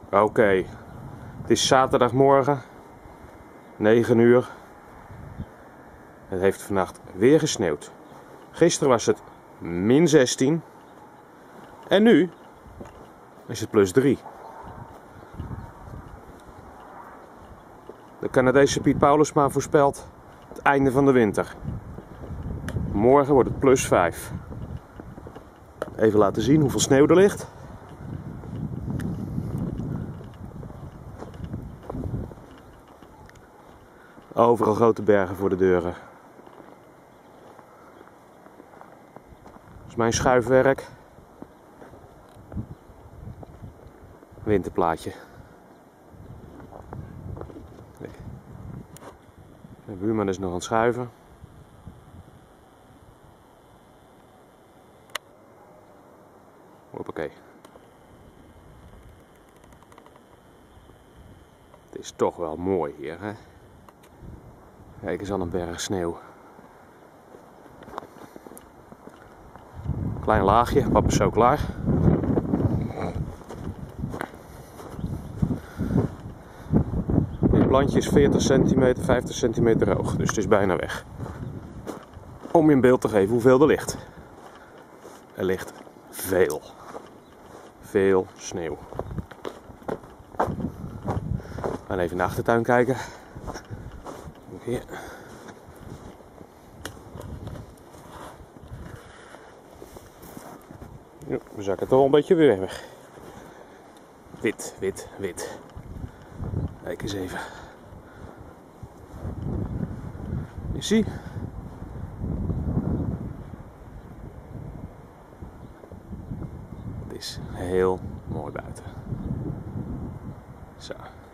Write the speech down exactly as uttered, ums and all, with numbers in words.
Oké, okay. Het is zaterdagmorgen, negen uur. Het heeft vannacht weer gesneeuwd. Gisteren was het min zestien. En nu is het plus drie. De Canadese Piet Paulusma voorspelt het einde van de winter. Morgen wordt het plus vijf. Even laten zien hoeveel sneeuw er ligt. Overal grote bergen voor de deuren. Dat is mijn schuifwerk. Winterplaatje. De buurman is nog aan het schuiven. Hoppakee. Het is toch wel mooi hier, hè? Kijk eens aan een berg sneeuw. Klein laagje, papa is zo klaar. Dit plantje is veertig centimeter, vijftig centimeter hoog, dus het is bijna weg. Om je een beeld te geven hoeveel er ligt. Er ligt veel. Veel sneeuw. We gaan even in de achtertuin kijken. Hier. Ja, we zakken toch een beetje weer weg. Wit, wit, wit. Kijk eens even. Je ziet. Het is heel mooi buiten. Zo.